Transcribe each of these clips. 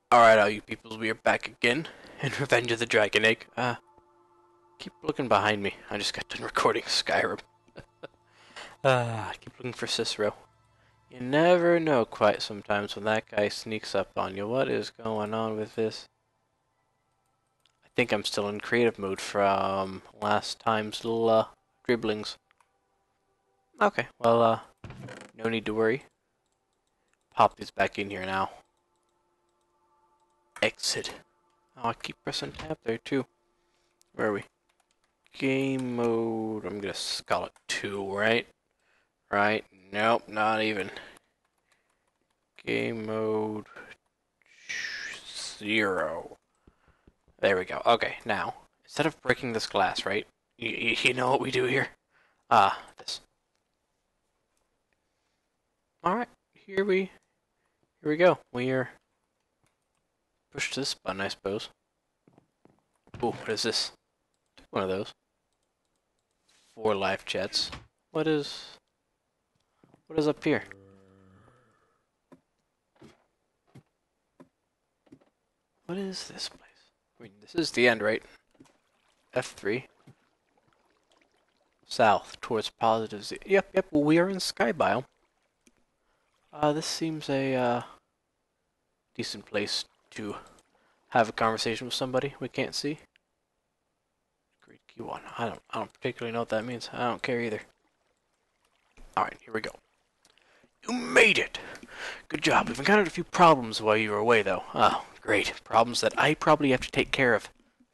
Alright, all you peoples, we are back again in Revenge of the Dragon Egg. Keep looking behind me. I just got done recording Skyrim. I keep looking for Cicero. You never know quite sometimes when that guy sneaks up on you. What is going on with this? I think I'm still in creative mode from last time's little, dribblings. Okay, well, no need to worry. Pop these back in here now. Exit. Oh, I keep pressing tab there, too. Where are we? Game mode, I'm gonna call it 2, right? Right? Nope, not even. Game mode 0. There we go. Okay, now, instead of breaking this glass, right? You know what we do here? This. Alright, here we go. We are push this button, I suppose. Ooh, what is this? One of those. 4 live chats. What is up here? What is this place? I mean, this is the end, right? F3. South, towards positive Z. Yep, well, we are in Sky Biome. This seems a, decent place to have a conversation with somebody we can't see. Great key 1. I don't particularly know what that means. I don't care either. Alright, here we go. You made it! Good job. We've encountered a few problems while you were away, though. Oh, great. Problems that I probably have to take care of.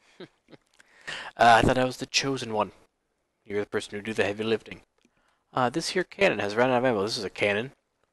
I thought I was the chosen one. You're the person who do the heavy lifting. This here cannon has run out of ammo. This is a cannon.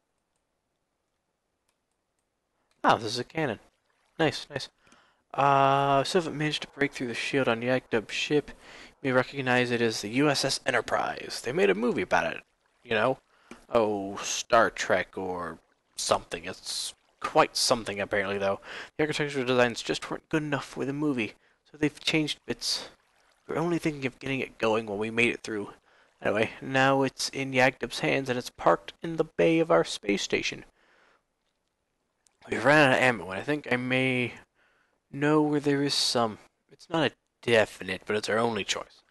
Oh, this is a cannon. Nice. Still haven't managed to break through the shield on Yagdub's ship. You may recognize it as the USS Enterprise. They made a movie about it. You know? Oh, Star Trek or something. It's quite something, apparently, though. The architectural designs just weren't good enough for the movie, so they've changed bits. We were only thinking of getting it going when we made it through. Anyway, now it's in Yagdub's hands, and it's parked in the bay of our space station. We've ran out of ammo, and I think I may know where there is some. It's not a definite, but it's our only choice.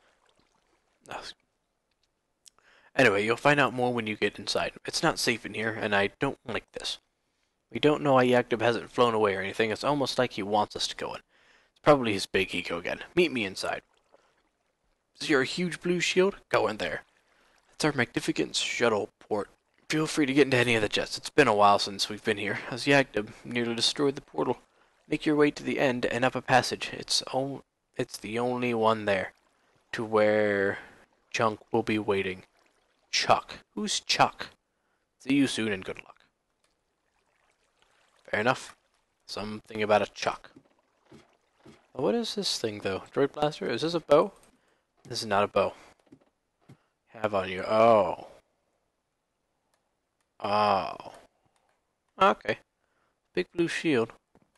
Anyway, you'll find out more when you get inside. It's not safe in here, and I don't like this. We don't know why Yagdub hasn't flown away or anything. It's almost like he wants us to go in. It's probably his big ego again. Meet me inside. Is your huge blue shield? Go in there. It's our magnificent shuttle port. Feel free to get into any of the jets. It's been a while since we've been here, as Yagdub nearly destroyed the portal. Make your way to the end and up a passage. It's the only one there, to where Chunk will be waiting. Chuck. Who's Chuck? See you soon and good luck. Fair enough. Something about a Chuck. What is this thing, though? Droid blaster? Is this a bow? This is not a bow. Have on you. Oh. Okay. Big blue shield.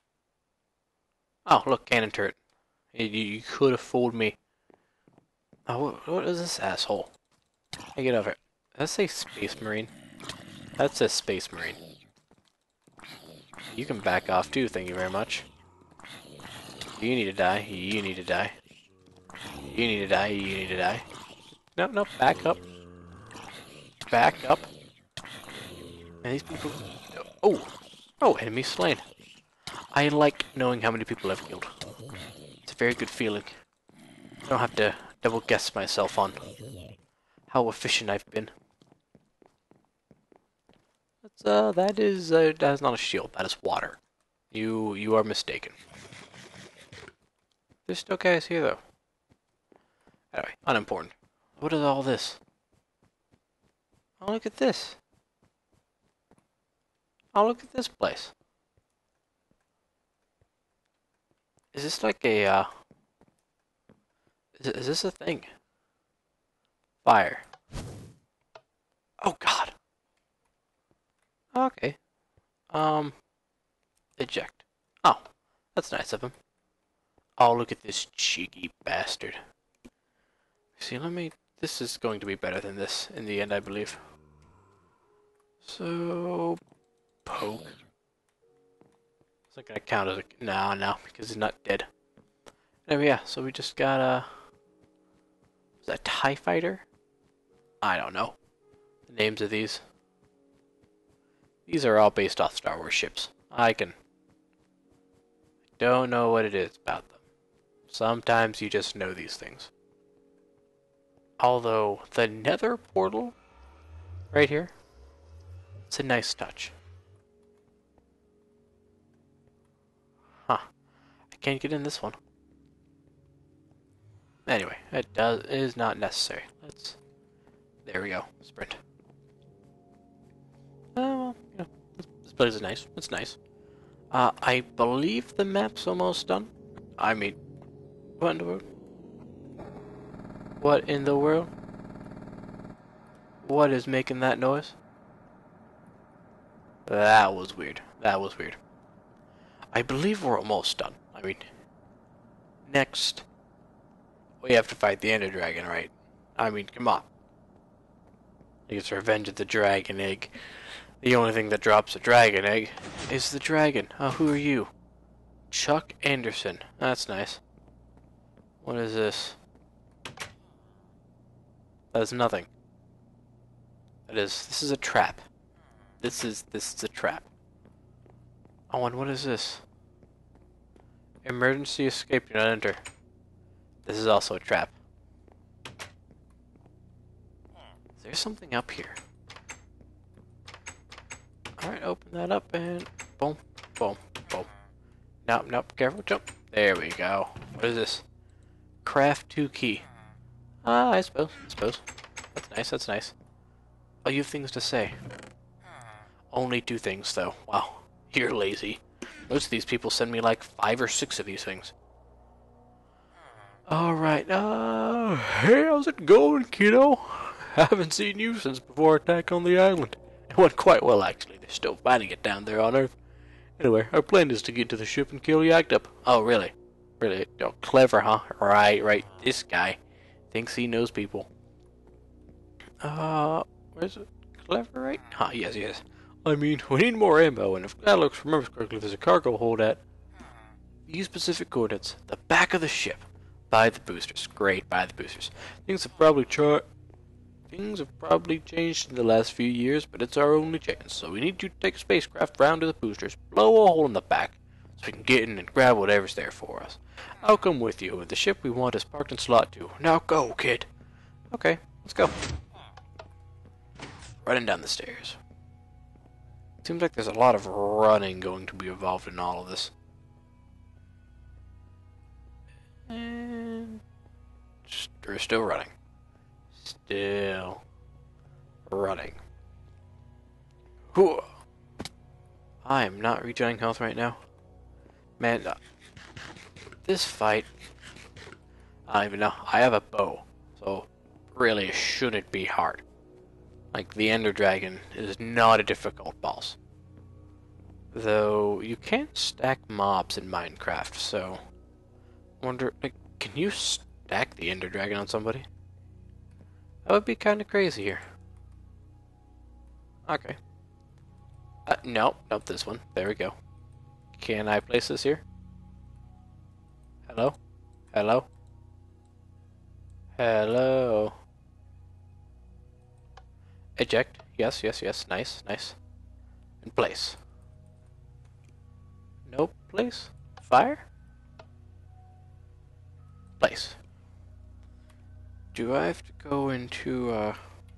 Oh, look, cannon turret. You could have fooled me. Oh, what is this asshole? Hey, get over it. Did that say Space Marine? That says Space Marine. You can back off too, thank you very much. You need to die. You need to die. You need to die. You need to die. No, back up. Back up. And these people... Oh, enemy slain. I like knowing how many people I've killed. It's a very good feeling. I don't have to double guess myself on how efficient I've been. That is not a shield. That is water. You are mistaken. There's still guys here, though. Anyway, unimportant. What is all this? Oh, look at this. Oh, look at this place. Is this like a, is this a thing? Fire. Oh, God. Okay. Eject. Oh, that's nice of him. Oh, look at this cheeky bastard. See, this is going to be better than this in the end, I believe. So, poke. It's not gonna count as a no, because he's not dead. Anyway, yeah. So we just got is that TIE fighter? I don't know the names of these. These are all based off Star Wars ships. I don't know what it is about them. Sometimes you just know these things. Although the Nether portal right here, it's a nice touch. Huh. I can't get in this one. Anyway, it is not necessary. There we go. Sprint. Well, you know, this place is nice. It's nice. I believe the map's almost done. I mean, what in the world? What in the world? What is making that noise? That was weird. That was weird. I believe we're almost done. I mean, next, we have to fight the Ender Dragon, right? I mean, come on. It's Revenge of the Dragon Egg. The only thing that drops a dragon egg is the dragon. Who are you? Chuck Anderson. That's nice. What is this? That is nothing. This is a trap. This is a trap. Oh, and what is this? Emergency escape, do not enter. This is also a trap. Is there something up here? Alright, open that up and boom, boom, boom. Nope, careful, jump. There we go. What is this? Craft 2 key. I suppose. That's nice. Oh, you have things to say. Only 2 things, though. Wow, you're lazy. Most of these people send me like 5 or 6 of these things. Alright, hey, how's it going, kiddo? Haven't seen you since before Attack on the Island. It went quite well, actually. They're still fighting it down there on Earth. Anyway, our plan is to get to the ship and kill Yagdub. Oh, really? Really? Oh, clever, huh? Right. This guy thinks he knows people. Where's it? Clever, right? Yes. I mean, we need more ammo, and if Alex remembers correctly, there's a cargo hold at these specific coordinates, the back of the ship. Buy the boosters. Great, buy the boosters. Things have probably changed in the last few years, but it's our only chance. So we need you to take a spacecraft round to the boosters, blow a hole in the back, so we can get in and grab whatever's there for us. I'll come with you, and the ship we want is parked in slot 2. Now go, kid. Okay, let's go. Running down the stairs. Seems like there's a lot of running going to be involved in all of this. And we're still running. Still running. Whew. I am not regenerating health right now. Man, this fight, I don't even know. I have a bow, so really it shouldn't be hard. Like, the Ender Dragon is not a difficult boss. Though, you can't stack mobs in Minecraft, so I wonder, like, can you stack the Ender Dragon on somebody? That would be kind of crazy here. Okay. Nope, this one. There we go. Can I place this here? Hello? Eject. Yes. Nice. And place. Nope. Place. Fire. Place. Do I have to go into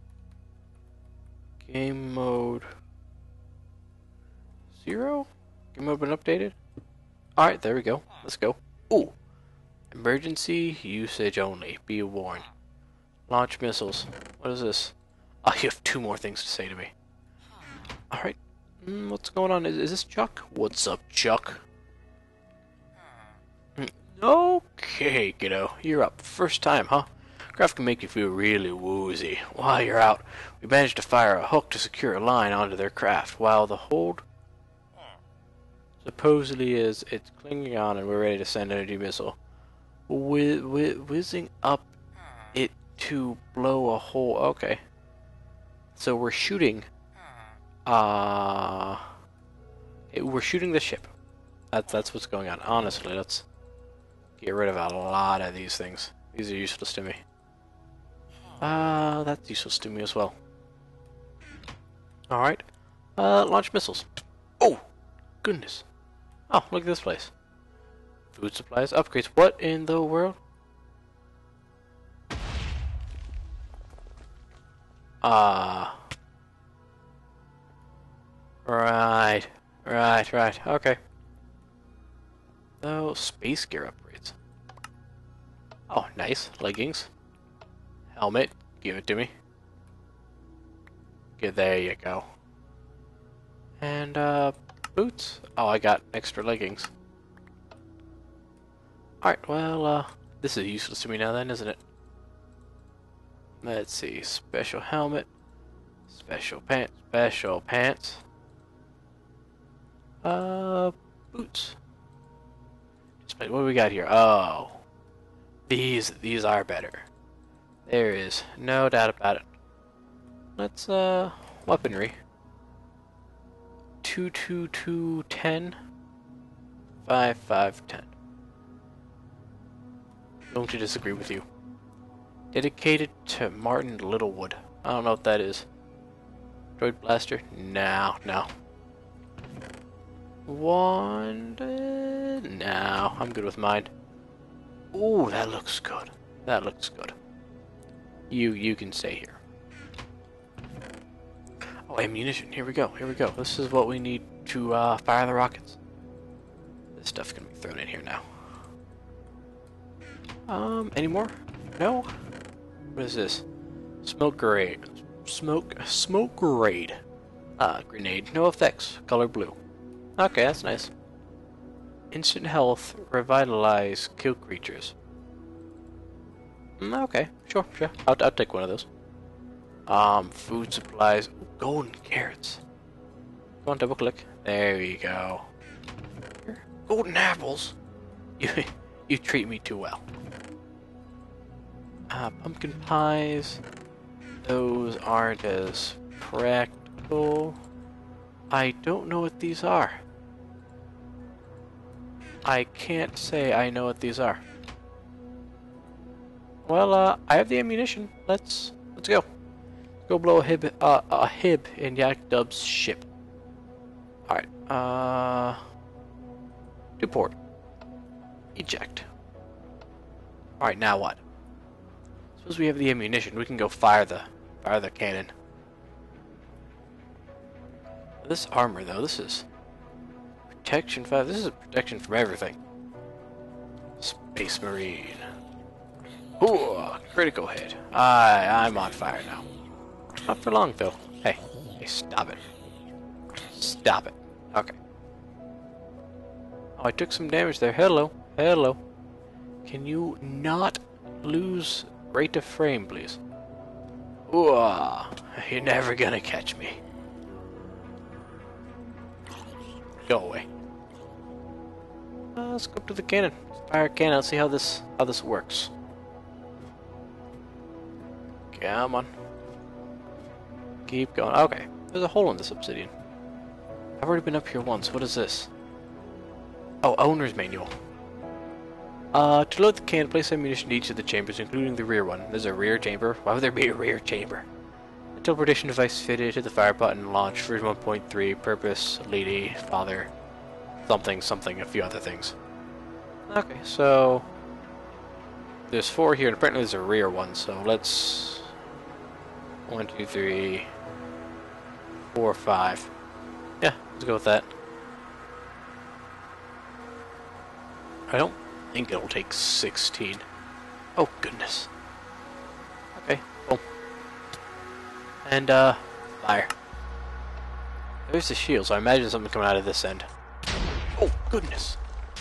game mode 0? Game mode been updated? Alright, there we go. Let's go. Ooh. Emergency usage only. Be warned. Launch missiles. What is this? Oh, you have 2 more things to say to me. Alright. What's going on? Is this Chuck? What's up, Chuck? Okay, kiddo. You're up. First time, huh? Craft can make you feel really woozy. While you're out, we managed to fire a hook to secure a line onto their craft, while the hold supposedly it's clinging on and we're ready to send energy missile. Whizzing up it to blow a hole. Okay. So we're shooting. We're shooting the ship. That's what's going on. Honestly, let's get rid of a lot of these things. These are useless to me. That's useless to me as well. Alright. Launch missiles. Oh! Goodness. Oh, look at this place. Food supplies, upgrades. What in the world? Right. Right. Okay. Oh, space gear upgrades. Oh, nice. Leggings. Helmet. Give it to me. Okay, there you go. And, boots. Oh, I got extra leggings. Alright, well, this is useless to me now then, isn't it? Let's see. Special helmet. Special pants. Special pants. Boots. What do we got here? Oh. These are better. There is no doubt about it. Let's, weaponry. 22210. 5510. Going to disagree with you. Dedicated to Martin Littlewood. I don't know what that is. Droid blaster? No. Wand? No, I'm good with mine. Ooh, that looks good. That looks good. You can stay here. Oh, ammunition. Here we go. This is what we need to fire the rockets. This stuff can be thrown in here now. Any more? No? What is this? Smoke grenade. Smoke grenade. Grenade. No effects. Color blue. Okay, that's nice. Instant health. Revitalize. Kill creatures. Okay, sure. I'll take one of those. Food supplies. Ooh, golden carrots. Come on, double click. There we go. Golden apples. You treat me too well. Pumpkin pies. Those aren't as practical. I don't know what these are. I can't say I know what these are. Well, I have the ammunition. Let's go. Go blow a hib in Yak Dub's ship. Alright, to port. Eject. Alright, now what? Suppose we have the ammunition. We can go fire the cannon. This armor, though, this is protection 5. This is protection from everything. Space Marine. Ooh, critical hit. I'm on fire now. Not for long, Phil. Hey, stop it. Stop it. Okay. Oh, I took some damage there. Hello. Can you not lose rate of frame, please? Ooh, you're never gonna catch me. Go away. Let's go up to the cannon. Let's fire a cannon. Let's see how this works. Come on. Keep going. Okay. There's a hole in this obsidian. I've already been up here once. What is this? Oh, owner's manual. To load the cannon, place ammunition in each of the chambers, including the rear one. There's a rear chamber. Why would there be a rear chamber? A teleportation device fitted. Hit the fire button. Launch. Version 1.3. Purpose. Lady. Father. Something. A few other things. Okay, so there's 4 here, and apparently there's a rear one. So let's 1, 2, 3, 4, 5. Yeah, let's go with that. I don't think it'll take 16. Oh, goodness. Okay, boom. And, fire. There's the shield, so I imagine something coming out of this end. Oh, goodness.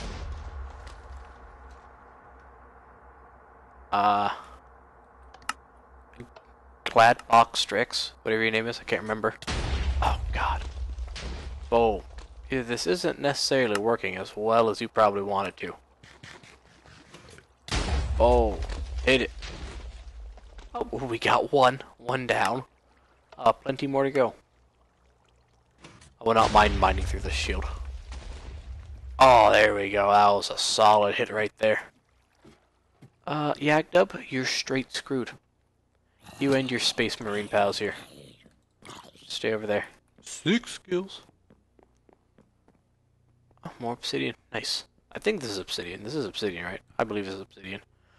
Gladbox Strix, whatever your name is, I can't remember. Oh, God. Oh, this isn't necessarily working as well as you probably want it to. Oh, hit it. Oh, we got one down. Plenty more to go. I will not mind mining through this shield. Oh, there we go. That was a solid hit right there. Yagdub, you're straight screwed. You and your Space Marine pals here. Stay over there. 6 skills. Oh, more obsidian. Nice. I think this is obsidian. This is obsidian, right? I believe this is obsidian.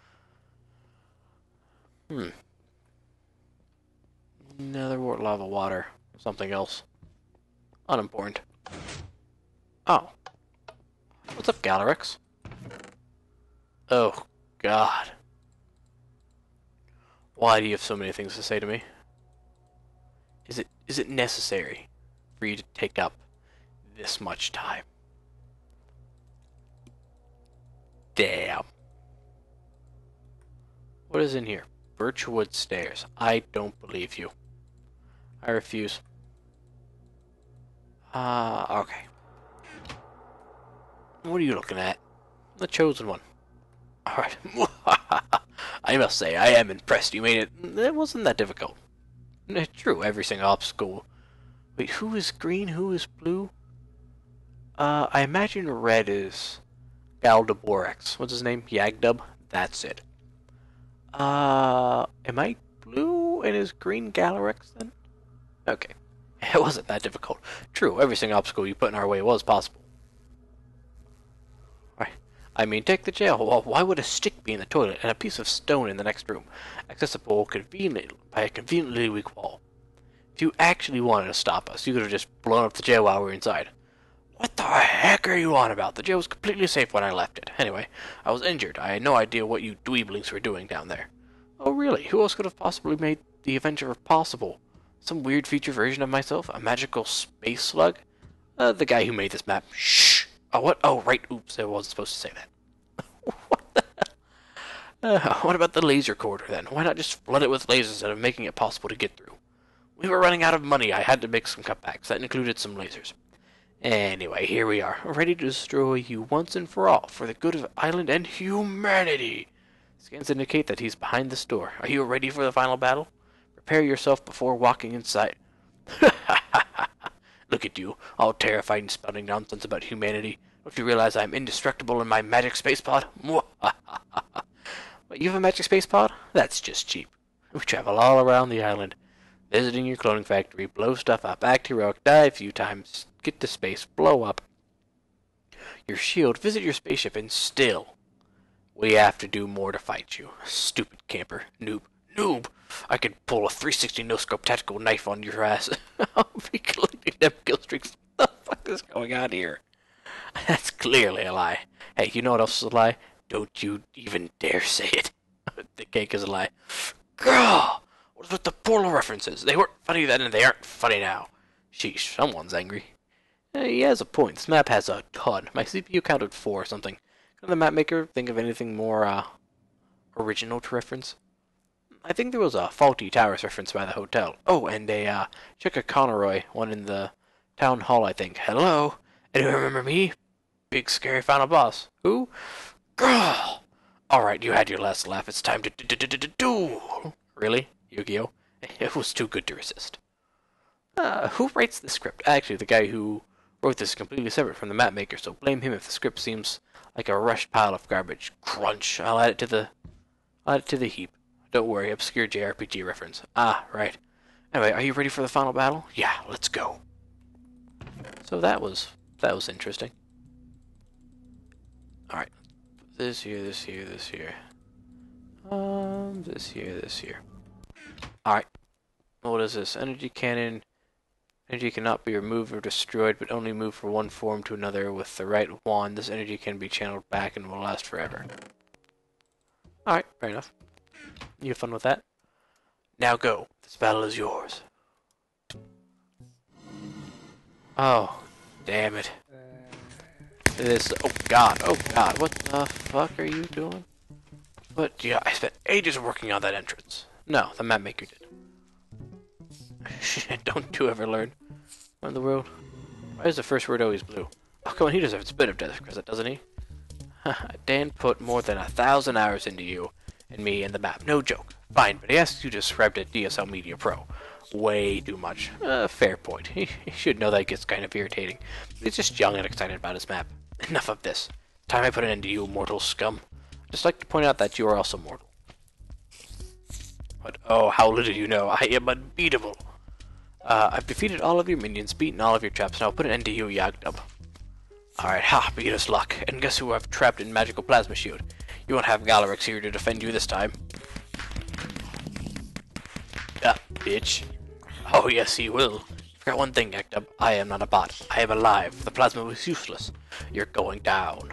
Nether wart, lava, water. Something else. Unimportant. Oh. What's up, Galarex? Oh, God. Why do you have so many things to say to me? Is it necessary for you to take up this much time? Damn. What is in here? Birchwood stairs. I don't believe you. I refuse. Okay. What are you looking at? The chosen one. Alright. I must say, I am impressed you made it. It wasn't that difficult. True, every single obstacle. Wait, who is green? Who is blue? I imagine red is Galdaborex. What's his name? Yagdub? That's it. Am I blue and is green Galarex then? Okay. It wasn't that difficult. True, every single obstacle you put in our way was possible. Right. I mean, take the jail. Well, why would a stick be in the toilet and a piece of stone in the next room, accessible conveniently by a conveniently weak wall? If you actually wanted to stop us, you could have just blown up the jail while we were inside. What the heck are you on about? The jail was completely safe when I left it. Anyway, I was injured. I had no idea what you dweeblings were doing down there. Oh, really? Who else could have possibly made the adventure possible? Some weird feature version of myself? A magical space slug? The guy who made this map. Shh! Oh, what? Oh, right. Oops, I wasn't supposed to say that. What the hell? What about the laser corridor, then? Why not just flood it with lasers instead of making it possible to get through? We were running out of money. I had to make some cutbacks. That included some lasers. Anyway, here we are, ready to destroy you once and for all, for the good of the island and humanity. Scans indicate that he's behind this door. Are you ready for the final battle? Prepare yourself before walking inside. Look at you, all terrified and spouting nonsense about humanity. Don't you realize I'm indestructible in my magic space pod? What, you have a magic space pod? That's just cheap. We travel all around the island, visiting your cloning factory, blow stuff up, act heroic, die a few times, get to space, blow up your shield, visit your spaceship, and still, we have to do more to fight you. Stupid camper. Noob! I could pull a 360 no-scope tactical knife on your ass. I'll be collecting them kill streaks. What the fuck is going on here? That's clearly a lie. Hey, you know what else is a lie? Don't you even dare say it. The cake is a lie. Girl! What's with the portal references? They weren't funny then and they aren't funny now. Sheesh, someone's angry. He has a point. This map has a ton. My CPU counted 4 or something. Can the map maker think of anything more, original to reference? I think there was a Faulty Towers reference by the hotel. Oh, and a, Chicka Conroy one in the town hall, I think. Hello? Anyone remember me? Big scary final boss. Who? Girl! Alright, you had your last laugh. It's time to do. Really? Yu-Gi-Oh? It was too good to resist. Who writes the script? Actually, the guy who wrote this is completely separate from the map maker, so blame him if the script seems like a rushed pile of garbage. Crunch. I'll add it to the heap. Don't worry, obscure JRPG reference. Ah, right. Anyway, are you ready for the final battle? Yeah, let's go. So that was interesting. Alright. This here. This here. This here. Alright. What is this? Energy cannon. Energy cannot be removed or destroyed, but only moved from one form to another with the right wand. This energy can be channeled back and will last forever. Alright, fair enough. You have fun with that? Now go. This battle is yours. Oh, damn it. Oh god, what the fuck are you doing? What? Yeah, I spent ages working on that entrance. No, the map maker did. Don't you ever learn? What in the world? Why is the first word always blue? Oh, come on, he deserves a bit of death credit, doesn't he? Dan put more than 1,000 hours into you and me and the map. No joke. Fine, but he asked you to subscribe to DSL Media Pro. Way too much. Fair point. He should know that it gets kind of irritating. He's just young and excited about his map. Enough of this. Time I put an end to you, mortal scum. I'd just like to point out that you are also mortal. But oh, how little you know, I am unbeatable. I've defeated all of your minions, beaten all of your traps, and I'll put an end to you, Yagdub. Alright, ha, beginner's luck. And guess who I've trapped in magical plasma shield? You won't have Galarix here to defend you this time. Ah, bitch. Oh yes, he will. Forgot one thing, Yagdub. I am not a bot. I am alive. The plasma was useless. You're going down.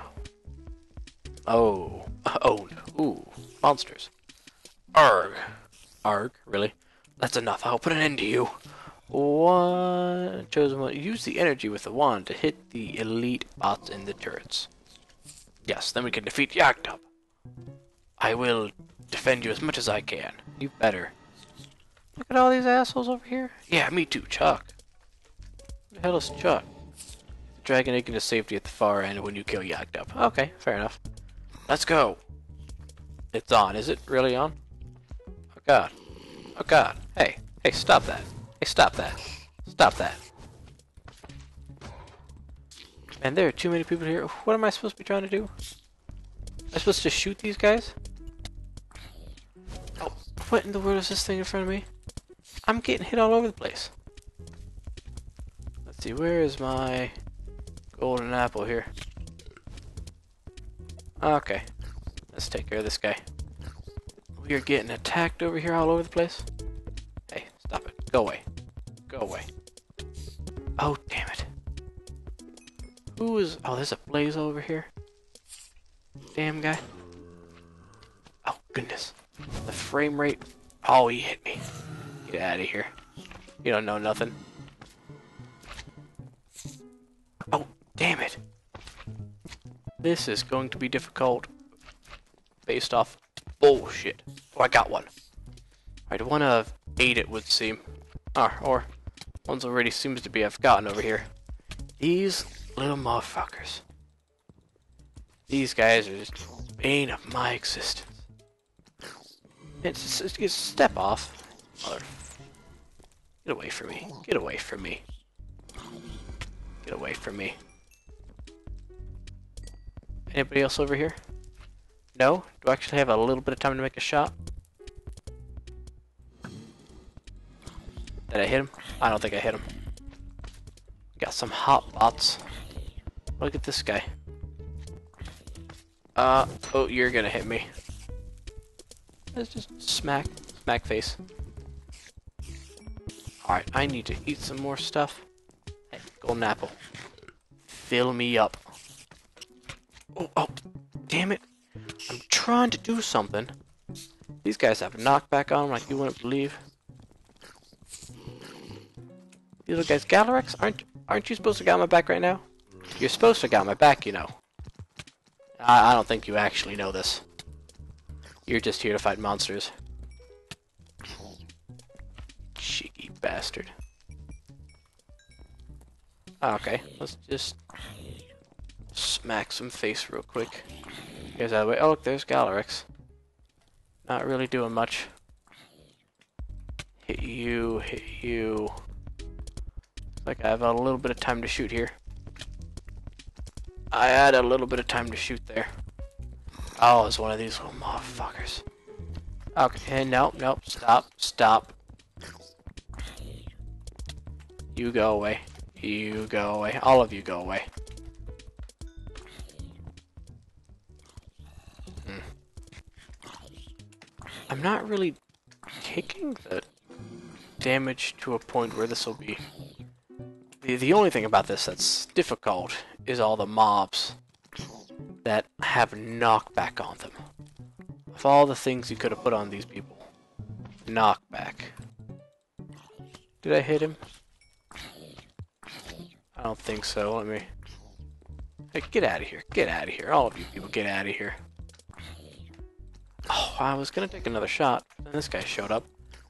Oh. Owned. Ooh. Monsters. Arg. Arg? Really? That's enough. I'll put an end to you. One. Chosen one. Use the energy with the wand to hit the elite bots in the turrets. Yes, then we can defeat Yagdub. I will defend you as much as I can. You better. Look at all these assholes over here. Yeah, me too, Chuck. Who the hell is Chuck? Dragon egg into safety at the far end when you kill Yagdub. Okay, fair enough. Let's go. It's on. Is it really on? Oh god. Oh god. Hey. Hey, stop that. Hey, stop that. Stop that. Man, there are too many people here. What am I supposed to be trying to do? Am I supposed to shoot these guys? Oh, what in the world is this thing in front of me? I'm getting hit all over the place. Let's see, where is my golden apple here? Okay. Let's take care of this guy. We are getting attacked over here all over the place. Hey, stop it. Go away. Go away. Oh, damn it. Who is... Oh, there's a blaze over here. Damn guy. Oh, goodness. The frame rate... Oh, he hit me. Get out of here. You don't know nothing. Oh, damn it. This is going to be difficult. Based off bullshit. Oh, I got one. Alright, one of 8 it would seem. Or one's already seems to be I've gotten over here. These little motherfuckers. These guys are just the bane of my existence. It's step off. Mother. Get away from me. Get away from me. Get away from me. Anybody else over here? No? Do I actually have a little bit of time to make a shot? Did I hit him? I don't think I hit him. Got some hot bots. Look at this guy. Oh, you're gonna hit me. Let's just smack face. Alright, I need to eat some more stuff. Hey, golden apple. Fill me up. Oh, damn it. I'm trying to do something. These guys have knockback on them like you wouldn't believe. These little guys, Galarix, aren't you supposed to got my back right now? You're supposed to got my back, you know. I don't think you actually know this. You're just here to fight monsters. Cheeky bastard. Okay, let's just smack some face real quick. Here's that way. Oh, look, there's Galarix. Not really doing much. Hit you, hit you. Looks like I have a little bit of time to shoot here. I had a little bit of time to shoot there. Oh, it's one of these little motherfuckers. Okay, nope, stop. You go away. You go away. All of you go away. I'm not really taking the damage to a point where this will be... The only thing about this that's difficult is all the mobs that have knockback on them. Of all the things you could have put on these people. Knockback. Did I hit him? I don't think so. Let me... Hey, get out of here. Get out of here. All of you people, get out of here. Oh, I was gonna take another shot, and this guy showed up.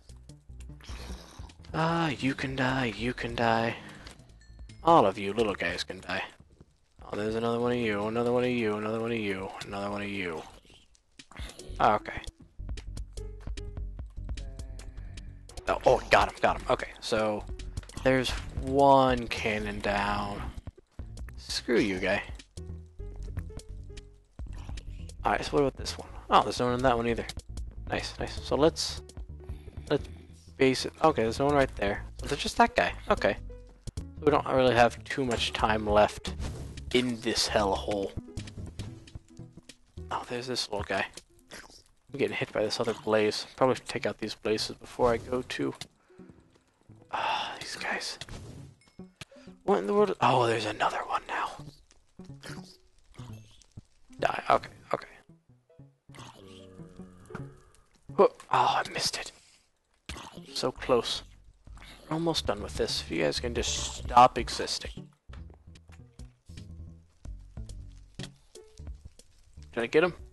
You can die, you can die. All of you little guys can die. Oh, there's another one of you, another one of you, another one of you, another one of you. Okay. Oh, got him. Okay, so there's one cannon down. Screw you, guy. Alright, so what about this one? Oh, there's no one in that one either. Nice, nice. So let's base it. Okay, there's no one right there. So there's just that guy. Okay. So we don't really have too much time left in this hellhole. Oh, there's this little guy. I'm getting hit by this other blaze. Probably should take out these blazes before I go to... Ah, these guys. What in the world? Oh, there's another one now. Die. Okay, okay. Oh, I missed it. So close. We're almost done with this. If you guys can just stop existing. Can I get him?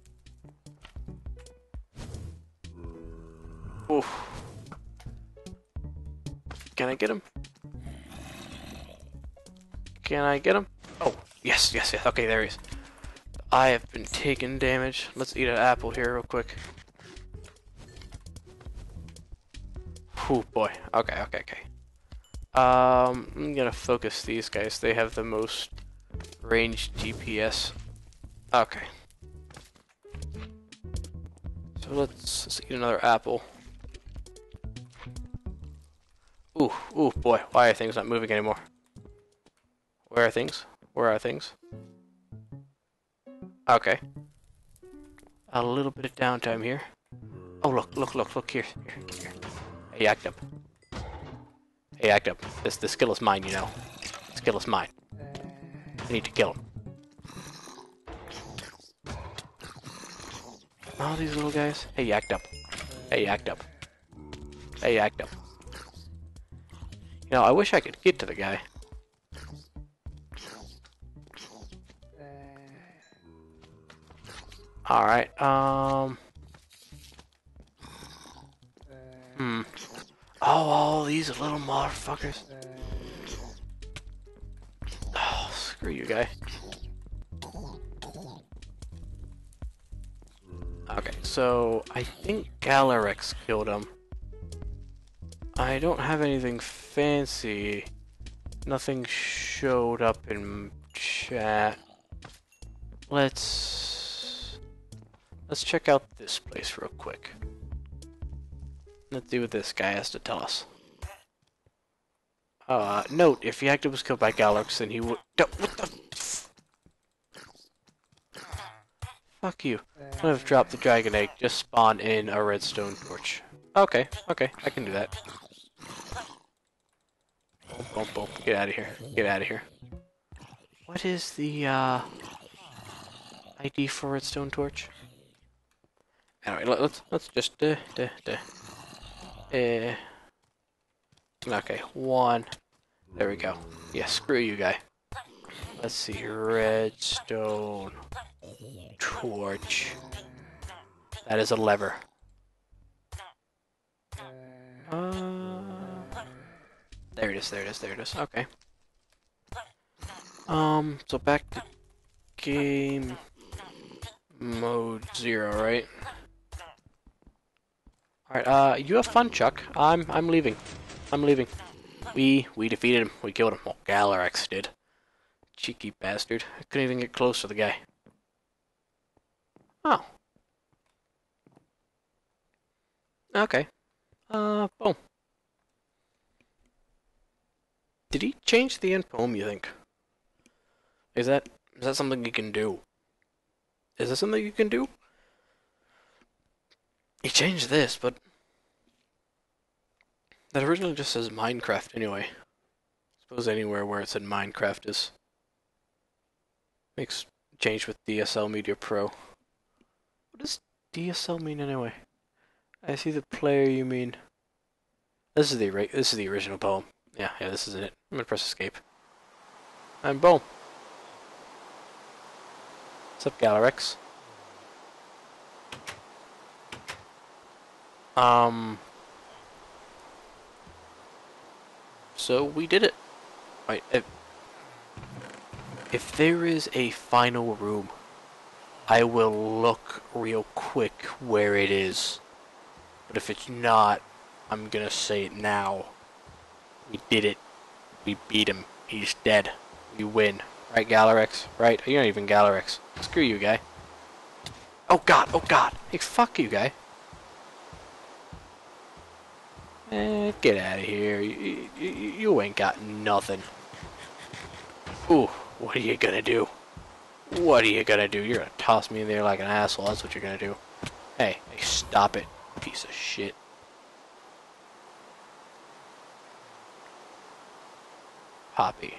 Oof. Can I get him? Can I get him? Oh, yes, yes, yes. Okay, there he is. I have been taking damage. Let's eat an apple here real quick. Oh boy. Okay, okay, okay. I'm gonna focus these guys. They have the most ranged DPS. Okay. So let's eat another apple. Ooh, ooh, boy. Why are things not moving anymore? Where are things? Where are things? Okay. A little bit of downtime here. Oh, look, look, look, look here. Here. Hey, act up. Hey, act up. This skill is mine, you know. This skill is mine. I need to kill him. Oh, these little guys. Hey, act up. Hey, act up. Hey, act up. You know, I wish I could get to the guy. Alright, Oh, these little motherfuckers. Oh, screw you, guy. Okay, so I think Galarex killed him. I don't have anything fancy. Nothing showed up in chat. Let's check out this place real quick. Let's see what this guy has to tell us. Note, if Yakta was killed by Galarex, then he would... What the... Fuck you. I would have dropped the dragon egg, just spawn in a redstone torch. Okay, okay, I can do that. Boom, boom, boom. Get out of here. Get out of here. What is the, ID for redstone torch? Anyway, let's just, okay, one. There we go. Yeah, screw you, guy. Let's see, redstone torch. That is a lever. There it is, there it is, there it is. Okay. So back to game mode 0, right? Alright, you have fun, Chuck. I'm leaving. I'm leaving. We defeated him. We killed him. Well, Galarex did. Cheeky bastard. I couldn't even get close to the guy. Oh. Okay. Boom. Did he change the end poem, you think? Is that something you can do? Is that something you can do? He changed this, but that originally just says Minecraft anyway. I suppose anywhere where it said Minecraft is makes change with DSL Media Pro. What does DSL mean anyway? I see the player you mean. This is the original poem. Yeah, this isn't it. I'm gonna press escape. And boom. What's up, Galarex? So we did it. Right, if there is a final room, I will look real quick where it is. But if it's not, I'm gonna say it now. We did it. We beat him. He's dead. We win. Right, Galarex? Right? You're not even Galarex. Screw you, guy. Oh god, oh god. Hey, fuck you, guy. Get out of here. You ain't got nothing. Ooh, what are you gonna do? What are you gonna do? You're gonna toss me in there like an asshole. That's what you're gonna do. Hey, stop it, piece of shit. Poppy.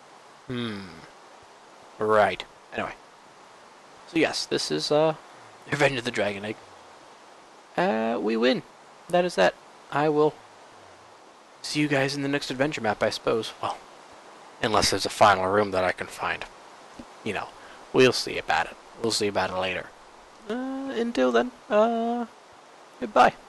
Right. Anyway. So yes, this is Revenge of the Dragon Egg. We win. That is that. I will see you guys in the next adventure map, I suppose. Well, unless there's a final room that I can find. You know, we'll see about it. We'll see about it later. Until then, goodbye.